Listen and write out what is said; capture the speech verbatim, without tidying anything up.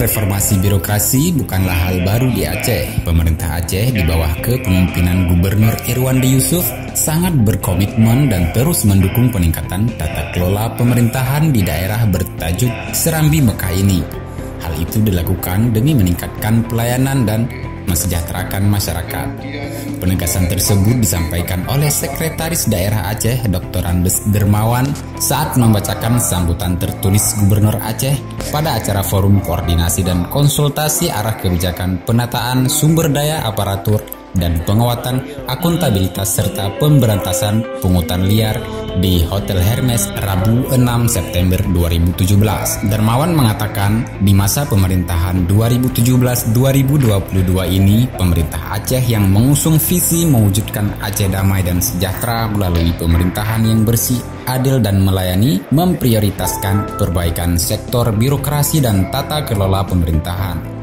reformasi birokrasi bukanlah hal baru di Aceh. Pemerintah Aceh di bawah kepemimpinan Gubernur Irwandi Yusuf sangat berkomitmen dan terus mendukung peningkatan tata kelola pemerintahan di daerah bertajuk Serambi Mekah ini. Hal itu dilakukan demi meningkatkan pelayanan dan mensejahterakan masyarakat. Penegasan tersebut disampaikan oleh Sekretaris Daerah Aceh Doktor Andes Dermawan saat membacakan sambutan tertulis Gubernur Aceh pada acara Forum Koordinasi dan Konsultasi Arah Kebijakan Penataan Sumber Daya Aparatur dan Penguatan Akuntabilitas serta Pemberantasan Pungutan Liar di Hotel Hermes Rabu enam September dua ribu tujuh belas. Dermawan mengatakan di masa pemerintahan dua ribu tujuh belas dua ribu dua puluh dua ini, pemerintah Aceh yang mengusung visi mewujudkan Aceh damai dan sejahtera melalui pemerintahan yang bersih, adil dan melayani, memprioritaskan perbaikan sektor birokrasi dan tata kelola pemerintahan.